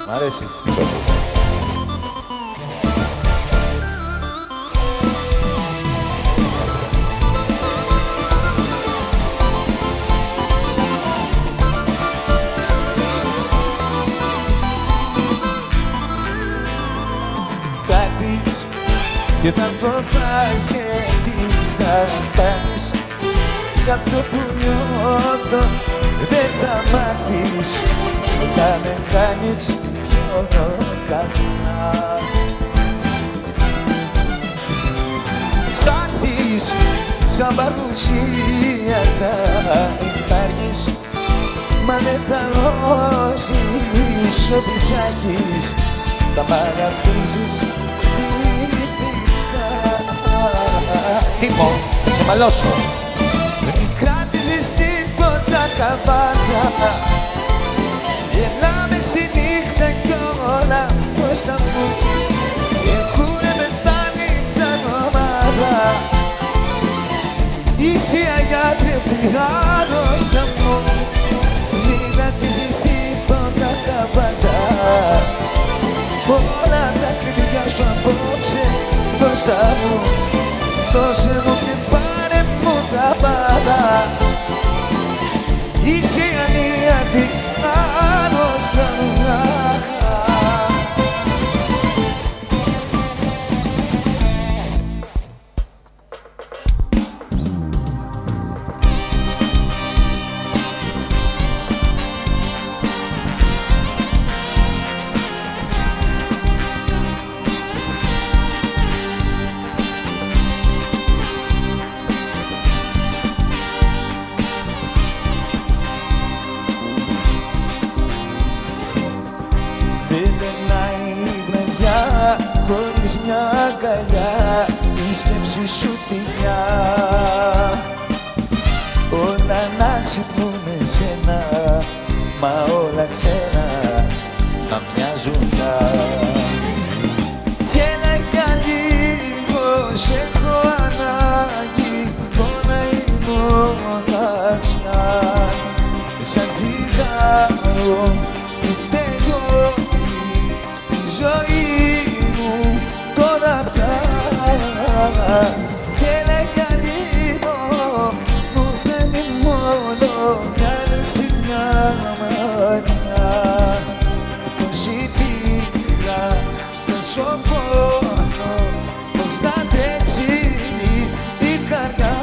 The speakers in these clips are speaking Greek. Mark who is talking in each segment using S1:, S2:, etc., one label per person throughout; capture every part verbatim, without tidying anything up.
S1: Μ' αρέσει η Τσιτσόπουλο.
S2: Κάτεις και θα φοβάσαι τι θα κάνεις. Σ' αυτό που νιώθω δεν θα μάθεις. Θα με κάνεις πιο καλά. Θα δεις σαν παρουσία θα υπάρχεις, μα δεν θα ώσεις ό,τι θα έχεις. Θα παρατήσεις τυπικά.
S1: Τι πω, θα σε μαλώσω.
S2: Δεν κράτησες τίποτα καβάτσα. Γελάμε στη νύχτα κι όλα μπροστά μου. Έχουνε πεθάνει τα νόματα. Είσαι αγιάτρευτη άρρωστα μου. Μην κρατήσεις τίποτα καβάτσα. Όλα τα κλειδιά σου απόψε μπροστά μου. Δώσε μου και πάρε μου τα πάντα. Είσαι ανίατη άρρωστα μου. Χωρίς μια αγκαλιά, η σκέψη σου τυλιά. Όλα να ξυπνούνε σένα, μα όλα ξένα να μοιάζουν τα. Κι έλα για λίγο, σ' έχω ανάγκη, πόνα η μοναξιά. Σαν τσιγάρο που τελειώνει η ζωή μου τώρα πια. Κι έλα για λίγο, μου φαίνει μόνο μια λέξη, μια μανιά. Τόση πίκρα, τόσο πόνο, πώς να τρέξει η καρδιά.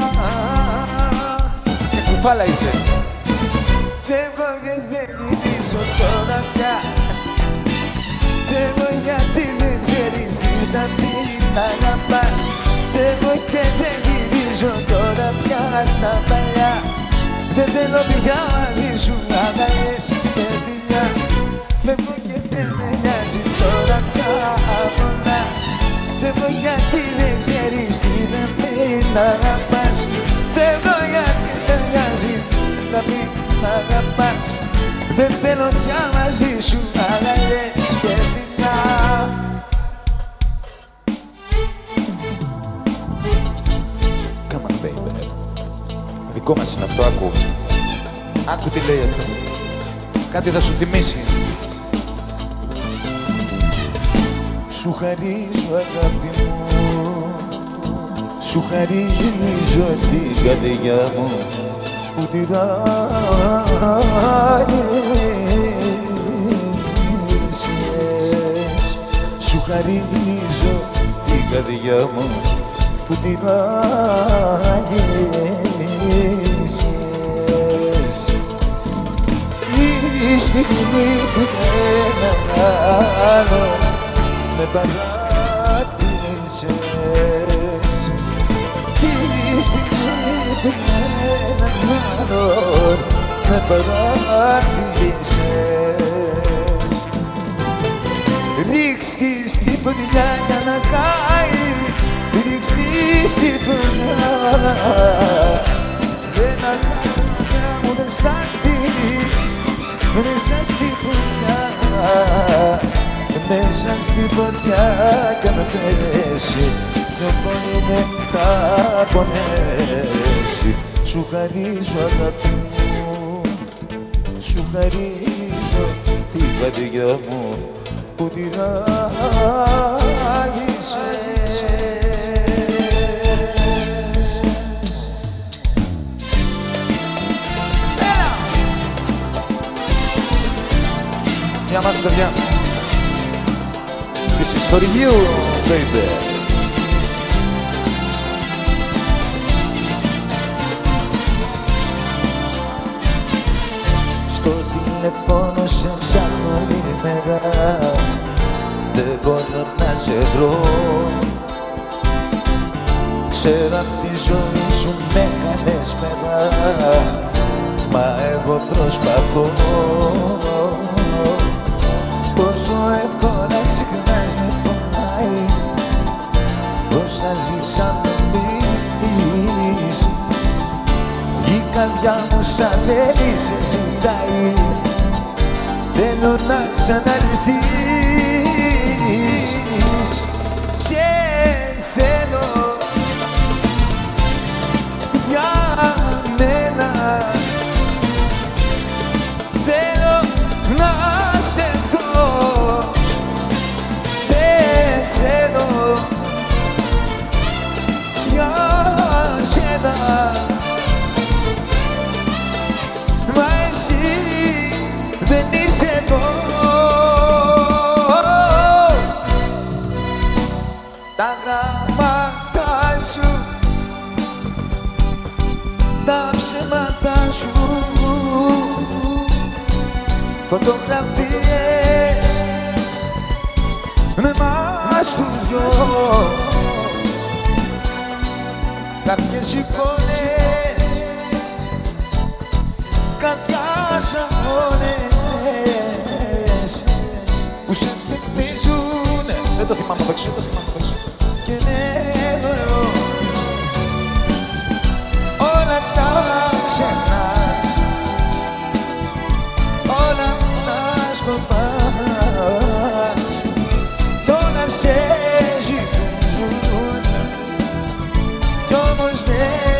S1: Και κουφάλα είσαι.
S2: Φεύγω και δεν γυρίζω τώρα πια. Φεύγω γιατί δεν ξέρεις τι θα την αγαπάς. Φεύγω και δεν γυρίζω τώρα πια στα παλιά. Δεν θέλω πια μαζί σου αγκαλιές και φιλιά. Φεύγω και δεν με νοιάζει τώρα πια μόνα. Φεύγω γιατί δεν ξέρεις τι δεν την αγαπάς. Φεύγω γιατί δεν νοιάζει να μην αγαπάς. Δεν θέλω πια μαζί σου αγκαλιές και φιλιά.
S1: Come on, baby. Δικό μας είναι αυτό, άκου. Άκου τι λέει αυτό. Κάτι θα σου θυμίσει.
S2: Σου χαρίζω αγάπη μου, σου χαρίζω την καρδιά μου που τη ράγεσες. Σου χαρίζω την καρδιά μου που τη ράγεσες. Η στιγμή που έναν άλλο με παράτησες. Τη στιγμή που έναν άλλο με παράτησες. Ρίξ' τη στη φωτιά για να καεί. Ρίξ' τη στη φωτιά. Ένα λόγια μου δεν στάθει μέσα στη φωτιά. Μέσα στη φωτιά κι αν πέσει πιο πολύ με θα πονέσει. Σου χαρίζω αγάπη μου, σου χαρίζω
S1: τη καρδιά μου που την άγγισες. Μια μας παιδιά. This is for you, baby.
S2: Στο τηλεφώνο σε ψάχνω ημέρα, δεν μπορώ να σε βρω. Ξέρω απ' τη ζωή σου με κάνες μέρα, μα εγώ προσπαθώ. Πόσο εύκολα ξεχνάς με πονάει, όσα ζήσαμε εμείς. Η καρδιά μου σαν θέλει σε ζητάει, θέλω να ξαναρθείς. Σε θέλω για μένα, θέλω να σε δω. Δεν θέλω για σένα, μα εσύ δεν είσαι εδώ. Τα γράμματα σου, τα ψέματα σου, φωτογραφίες με εμάς τους δυο, κάποιες εικόνες, κάποιες αγώνες που σε θυμίζουν.
S1: Δεν το θυμάμαι απ' έξω, δεν το θυμάμαι απ' έξω.
S2: Και λέω όλα τα ξεχνάς, όλα τα σκοπάς, κι όλα σε ζητούν, κι όμως δεν